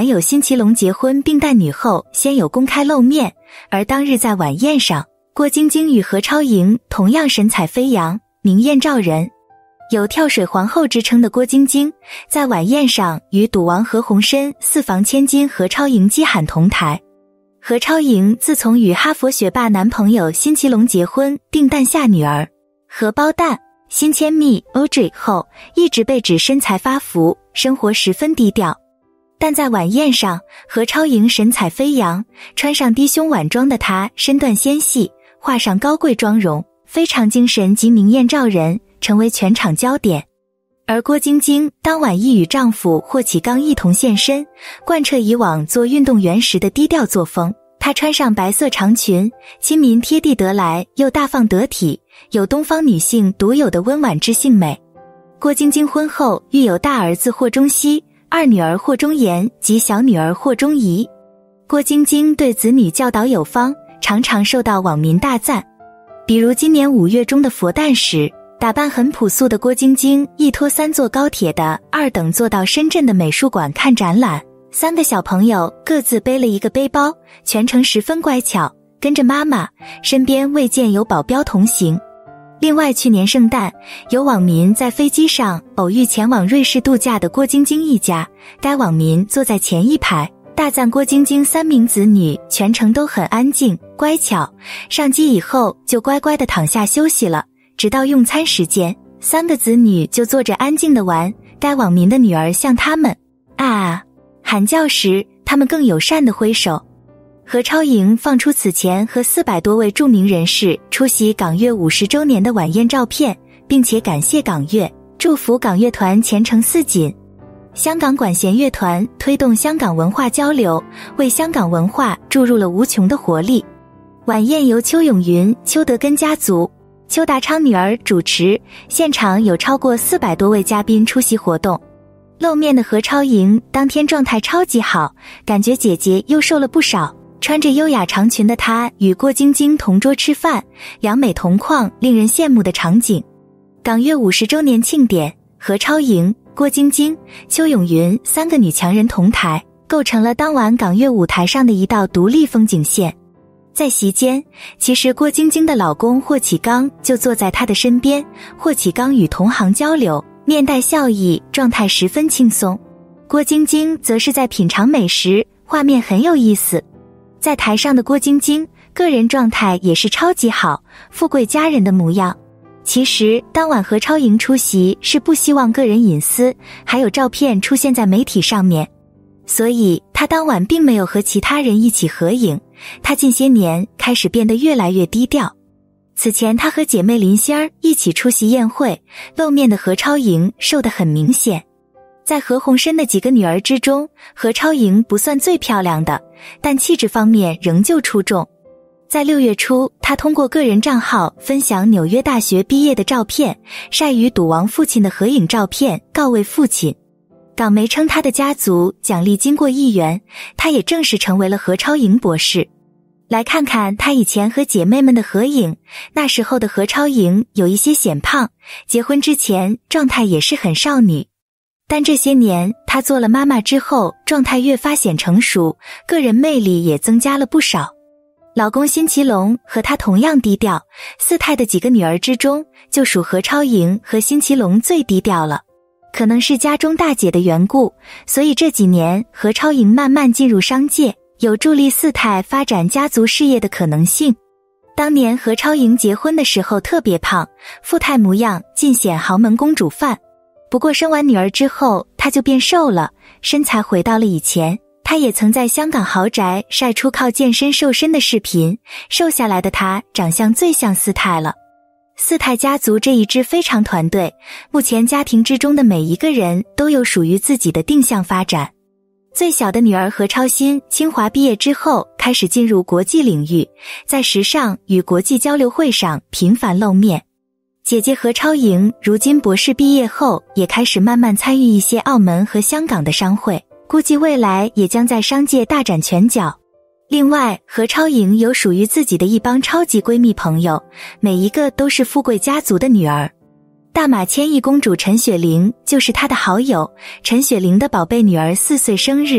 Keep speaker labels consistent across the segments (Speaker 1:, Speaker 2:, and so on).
Speaker 1: 男友辛其龙结婚并诞女后先有公开露面，而当日在晚宴上，郭晶晶与何超莹同样神采飞扬，明艳照人。有跳水皇后之称的郭晶晶，在晚宴上与赌王何鸿燊、四房千金何超莹击喊同台。何超莹自从与哈佛学霸男朋友辛其龙结婚并诞下女儿荷包蛋辛千蜜 Audrey 后，一直被指身材发福，生活十分低调。但在晚宴上，何超莹神采飞扬，穿上低胸晚装的她身段纤细，画上高贵妆容，非常精神及明艳照人，成为全场焦点。而郭晶晶当晚亦与丈夫霍启刚一同现身，贯彻以往做运动员时的低调作风。她穿上白色长裙，亲民贴地得来又大方得体，有东方女性独有的温婉知性美。郭晶晶婚后育有大儿子霍中熙、二女儿霍中妍及小女儿霍中怡。郭晶晶对子女教导有方，常常受到网民大赞。比如今年5月中的佛诞时，打扮很朴素的郭晶晶一拖3坐高铁的2等坐到深圳的美术馆看展览，3个小朋友各自背了一个背包，全程十分乖巧，跟着妈妈，身边未见有保镖同行。另外去年圣诞，有网民在飞机上偶遇前往瑞士度假的郭晶晶一家，该网民坐在前一排，大赞郭晶晶3名子女全程都很安静乖巧，上机以后就乖乖地躺下休息了，直到用餐时间，3个子女就坐着安静地玩。该网民的女儿向他们喊叫时，他们更友善地挥手。何超莹放出此前和400多位著名人士出席港乐50周年的晚宴照片，并且感谢港乐，祝福港乐团前程似锦。香港管弦乐团推动香港文化交流，为香港文化注入了无穷的活力。晚宴由邱永云、邱德根家族、邱达昌女儿主持，现场有超过400多位嘉宾出席活动。露面的何超莹当天状态超级好，感觉姐姐又瘦了不少。穿着优雅长裙的她与郭晶晶同桌吃饭，两美同框，令人羡慕的场景。港乐50周年庆典，何超莹、郭晶晶、邱永云3个女强人同台，构成了当晚港乐舞台上的一道独立风景线。在席间，其实郭晶晶的老公霍启刚就坐在她的身边，霍启刚与同行交流，面带笑意，状态十分轻松。郭晶晶则是在品尝美食，画面很有意思。在台上的郭晶晶个人状态也是超级好，富贵佳人的模样。其实当晚何超莹出席是不希望个人隐私还有照片出现在媒体上面，所以她当晚并没有和其他人一起合影。她近些年开始变得越来越低调。此前她和姐妹林心儿一起出席宴会，露面的何超莹瘦得很明显。在何鸿燊的几个女儿之中，何超莹不算最漂亮的，但气质方面仍旧出众。在6月初，她通过个人账号分享纽约大学毕业的照片，晒与赌王父亲的合影照片，告慰父亲。港媒称她的家族奖励金过1元，她也正式成为了何超莹博士。来看看她以前和姐妹们的合影，那时候的何超莹有一些显胖，结婚之前状态也是很少女。但这些年她做了妈妈之后，状态越发显成熟，个人魅力也增加了不少。老公辛其龙和她同样低调，4胎的几个女儿之中，就属何超莹和辛其龙最低调了。可能是家中大姐的缘故，所以这几年何超莹慢慢进入商界，有助力4胎发展家族事业的可能性。当年何超莹结婚的时候特别胖，富态模样尽显豪门公主范。不过生完女儿之后，她就变瘦了，身材回到了以前。她也曾在香港豪宅晒出靠健身瘦身的视频，瘦下来的她长相最像4胎了。4胎家族这一支非常团队，目前家庭之中的每一个人都有属于自己的定向发展。最小的女儿何超欣清华毕业之后开始进入国际领域，在时尚与国际交流会上频繁露面。姐姐何超莹如今博士毕业后，也开始慢慢参与一些澳门和香港的商会，估计未来也将在商界大展拳脚。另外，何超莹有属于自己的一帮超级闺蜜朋友，每一个都是富贵家族的女儿。大马千亿公主陈雪玲就是她的好友，陈雪玲的宝贝女儿4岁生日，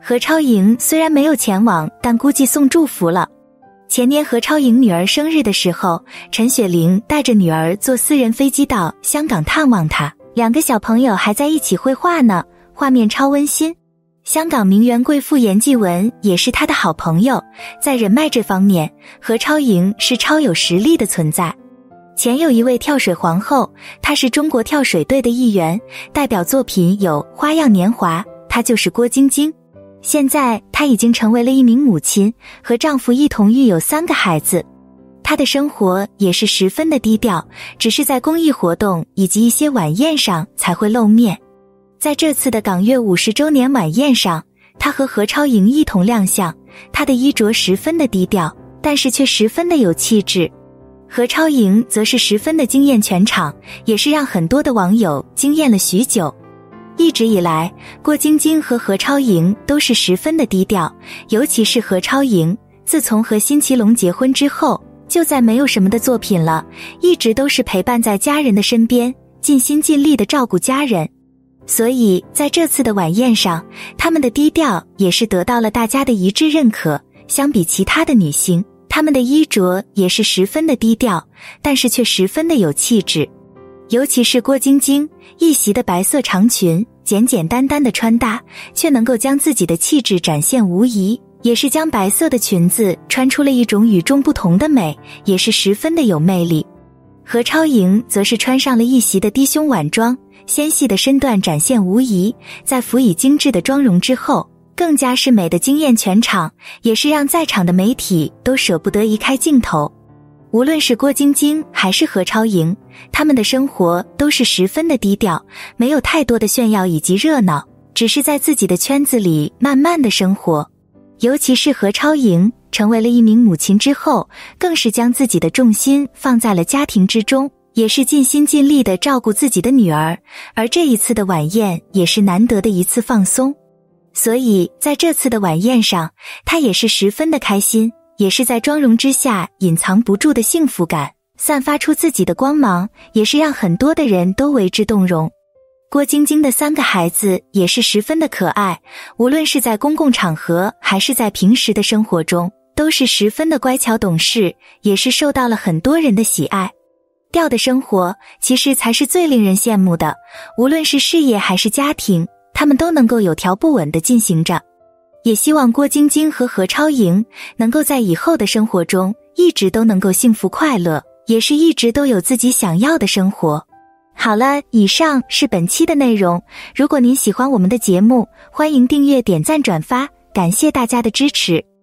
Speaker 1: 何超莹虽然没有前往，但估计送祝福了。前年何超莹女儿生日的时候，陈雪玲带着女儿坐私人飞机到香港探望她，2个小朋友还在一起绘画呢，画面超温馨。香港名媛贵妇严继文也是她的好朋友，在人脉这方面，何超莹是超有实力的存在。前有一位跳水皇后，她是中国跳水队的一员，代表作品有《花样年华》，她就是郭晶晶。现在她已经成为了一名母亲，和丈夫一同育有3个孩子。她的生活也是十分的低调，只是在公益活动以及一些晚宴上才会露面。在这次的港乐50周年晚宴上，她和何超莹一同亮相，她的衣着十分的低调，但是却十分的有气质。何超莹则是十分的惊艳全场，也是让很多的网友惊艳了许久。一直以来，郭晶晶和何超莹都是十分的低调，尤其是何超莹，自从和辛奇龙结婚之后，就再没有什么的作品了，一直都是陪伴在家人的身边，尽心尽力的照顾家人。所以在这次的晚宴上，他们的低调也是得到了大家的一致认可。相比其他的女星，她们的衣着也是十分的低调，但是却十分的有气质。尤其是郭晶晶，一袭的白色长裙，简简单单的穿搭，却能够将自己的气质展现无疑，也是将白色的裙子穿出了一种与众不同的美，也是十分的有魅力。何超莹则是穿上了一袭的低胸晚装，纤细的身段展现无疑，在辅以精致的妆容之后，更加是美的惊艳全场，也是让在场的媒体都舍不得移开镜头。无论是郭晶晶还是何超莹，他们的生活都是十分的低调，没有太多的炫耀以及热闹，只是在自己的圈子里慢慢的生活。尤其是何超莹成为了一名母亲之后，更是将自己的重心放在了家庭之中，也是尽心尽力地照顾自己的女儿，而这一次的晚宴也是难得的一次放松。所以在这次的晚宴上，她也是十分的开心，也是在妆容之下隐藏不住的幸福感，散发出自己的光芒，也是让很多的人都为之动容。郭晶晶的3个孩子也是十分的可爱，无论是在公共场合还是在平时的生活中，都是十分的乖巧懂事，也是受到了很多人的喜爱。调的生活其实才是最令人羡慕的，无论是事业还是家庭，他们都能够有条不紊地进行着。也希望郭晶晶和何超莹能够在以后的生活中一直都能够幸福快乐，也是一直都有自己想要的生活。好了，以上是本期的内容，如果您喜欢我们的节目，欢迎订阅、点赞、转发，感谢大家的支持。